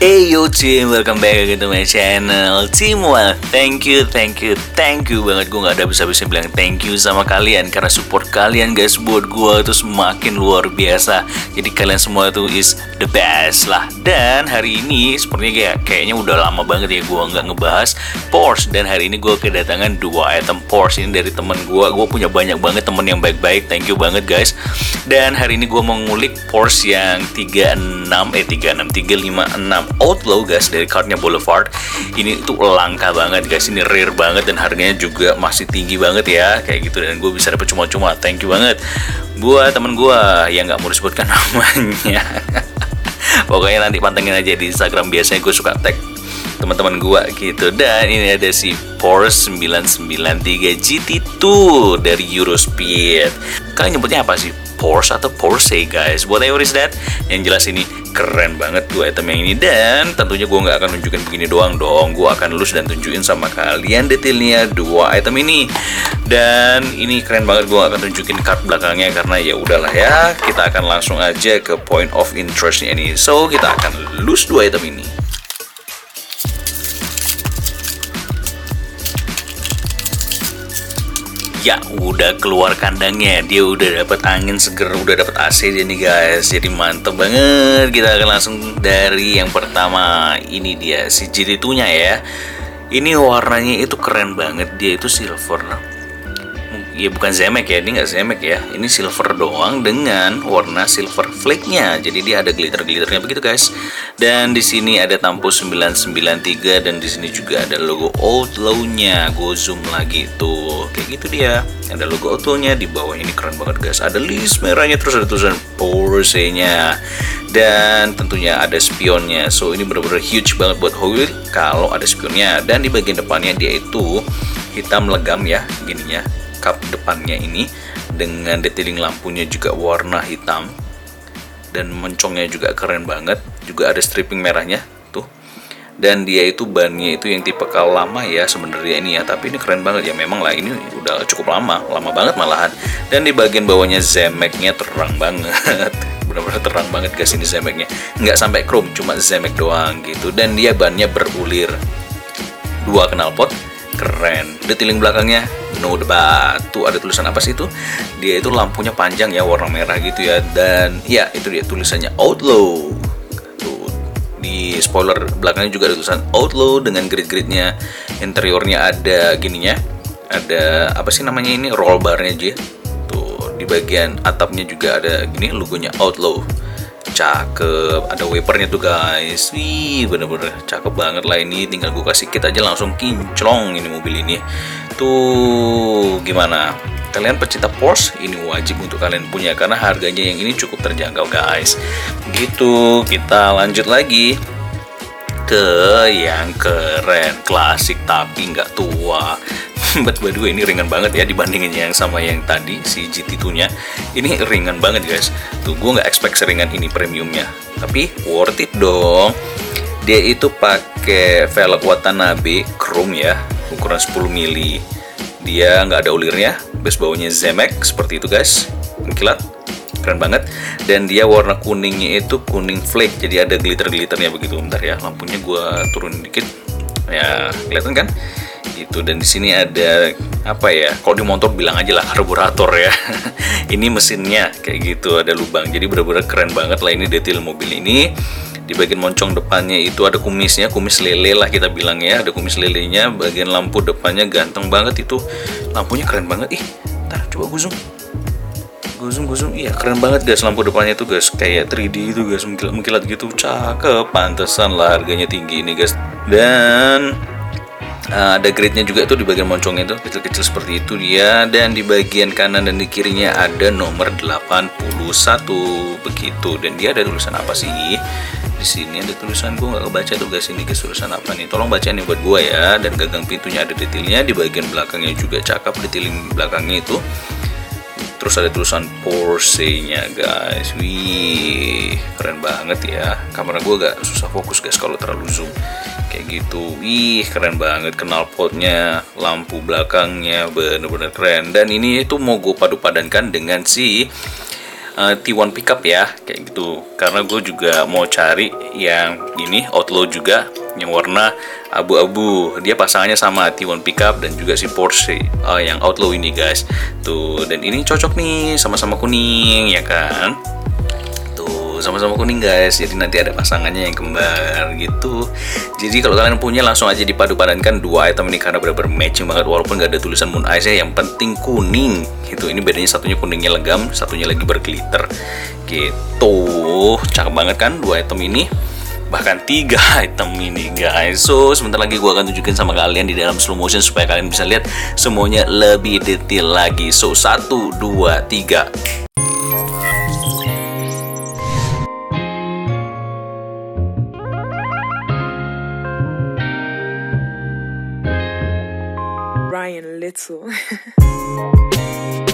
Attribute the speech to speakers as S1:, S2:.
S1: Hey yo team, welcome back to my channel Teamwell. Thank you banget. Gue gak ada bisa-bisa bilang thank you sama kalian, karena support kalian guys buat gue itu semakin luar biasa. Jadi kalian semua tuh is the best lah. Dan hari ini sepertinya kayaknya udah lama banget ya gue gak ngebahas Porsche. Dan hari ini gue kedatangan 2 item Porsche ini dari temen gue. Gue punya banyak banget temen yang baik-baik. Thank you banget guys. Dan hari ini gue mau ngulik Porsche yang 356 Outlaw guys, dari cardnya Boulevard. Ini tuh langka banget guys, ini rare banget dan harganya juga masih tinggi banget ya, kayak gitu. Dan gue bisa dapet cuma-cuma. Thank you banget buat temen gue yang nggak mau disebutkan namanya. Pokoknya nanti pantengin aja di Instagram, biasanya gue suka tag teman-teman gue gitu. Dan ini ada si Porsche 993 GT2 dari Eurospeed. Kalian nyebutnya apa sih? Porsche atau Porsche guys, whatever is that. Yang jelas ini keren banget 2 item yang ini. Dan tentunya gue nggak akan nunjukin begini doang dong, gue akan lulus dan tunjukin sama kalian detailnya 2 item ini. Dan ini keren banget, gue akan tunjukin card belakangnya karena ya udahlah ya, kita akan langsung aja ke point of interestnya ini. So kita akan lulus 2 item ini. Ya udah keluar kandangnya, dia udah dapat angin seger, udah dapat AC dia nih guys, jadi mantep banget. Kita akan langsung dari yang pertama, ini dia si GT2-nya ya. Ini warnanya itu keren banget, dia itu silver. Ya bukan Zemek ya, ini nggak Zemek ya, ini silver doang dengan warna silver flake-nya. Jadi dia ada glitter-glitternya begitu guys. Dan di sini ada tampo 993 dan di sini juga ada logo Outlaw-nya. Gue zoom lagi tuh, kayak gitu dia. Ada logo Outlaw-nya di bawah, ini keren banget guys. Ada list merahnya, terus ada tulisan Porsche-nya. Dan tentunya ada spionnya. So ini benar-benar huge banget buat Hoyle kalau ada spionnya. Dan di bagian depannya dia itu hitam legam ya, gininya. Kap depannya ini dengan detailing lampunya juga warna hitam dan moncongnya juga keren banget, juga ada striping merahnya tuh. Dan dia itu bannya itu yang tipe kal lama ya sebenarnya ini ya, tapi ini keren banget ya, memang lah ini udah cukup lama banget malahan. Dan di bagian bawahnya Zemek-nya terang banget. Benar-benar terang banget guys ini Zemek-nya, nggak sampai chrome, cuma Zemek doang gitu. Dan dia bannya berulir, 2 knalpot, keren. Detailing belakangnya no debat. Tuh ada tulisan apa sih itu? Dia itu lampunya panjang ya, warna merah gitu ya. Dan ya itu dia tulisannya Outlaw. Tuh di spoiler belakangnya juga ada tulisan Outlaw dengan grid-gridnya. Interiornya ada gininya, ada apa sih namanya ini, roll barnya aja. Tuh di bagian atapnya juga ada gini logonya Outlaw. Cakep, ada wipernya tuh guys. Wih, bener-bener cakep banget lah ini. Tinggal gue kasih kit aja langsung kinclong ini mobil ini. Tuh, gimana? Kalian pecinta Porsche, ini wajib untuk kalian punya karena harganya yang ini cukup terjangkau guys. Gitu, kita lanjut lagi ke yang keren, klasik tapi nggak tua. But by the way, ini ringan banget ya dibandingin yang sama yang tadi si GT2-nya. Ini ringan banget guys. Tuh gue nggak expect seringan ini premiumnya, tapi worth it dong. Dia itu pakai velg Watanabe chrome ya, ukuran 10 mili. Dia nggak ada ulirnya, base bawahnya Zemek seperti itu guys, mengkilat, keren banget. Dan dia warna kuningnya itu kuning flake, jadi ada glitter-glitternya begitu. Bentar ya, lampunya gue turunin dikit. Ya, kelihatan kan? Gitu. Dan di sini ada apa ya? Kalau di motor bilang aja lah karburator ya. Ini mesinnya kayak gitu, ada lubang. Jadi benar-benar keren banget lah ini detail mobil ini. Di bagian moncong depannya itu ada kumisnya, kumis lele lah kita bilang ya. Ada kumis lelenya. Bagian lampu depannya ganteng banget itu. Lampunya keren banget. Ih, ntar coba gue zoom. Iya keren banget guys, lampu depannya tuh guys kayak 3D itu guys, mengkilat gitu, cakep. Pantesan lah harganya tinggi ini guys. Dan ada gridnya juga tuh di bagian moncongnya tuh, kecil-kecil seperti itu dia. Dan di bagian kanan dan di kirinya ada nomor 81 begitu. Dan dia ada tulisan apa sih? Di sini ada tulisan, gue nggak kebaca tuh guys, ini guys tulisan apa nih? Tolong bacain nih buat gue ya. Dan gagang pintunya ada detailnya, di bagian belakangnya juga cakep detailing belakangnya itu. Terus ada tulisan Porsche-nya guys. Wih, keren banget ya. Kamera gue agak susah fokus guys kalau terlalu zoom. Kayak gitu. Wih, keren banget. Knalpotnya, lampu belakangnya bener-bener keren. Dan ini itu mau gue padu-padankan dengan si T1 pickup ya, kayak gitu. Karena gue juga mau cari yang ini Outlaw juga, yang warna abu-abu. Dia pasangannya sama T1 pickup dan juga si Porsche yang Outlaw ini guys. Tuh, dan ini cocok nih, sama-sama kuning ya kan. Sama-sama kuning guys, jadi nanti ada pasangannya yang kembar gitu. Jadi kalau kalian punya langsung aja dipadu-padankan dua item ini karena benar-benar matching banget, walaupun gak ada tulisan Moon Eyes ya, yang penting kuning gitu. Ini bedanya satunya kuningnya legam, satunya lagi berglitter gitu. Cakep banget kan dua item ini, bahkan 3 item ini guys. So sebentar lagi gue akan tunjukin sama kalian di dalam slow motion supaya kalian bisa lihat semuanya lebih detail lagi. So 1, 2, 3.
S2: Ryan Little.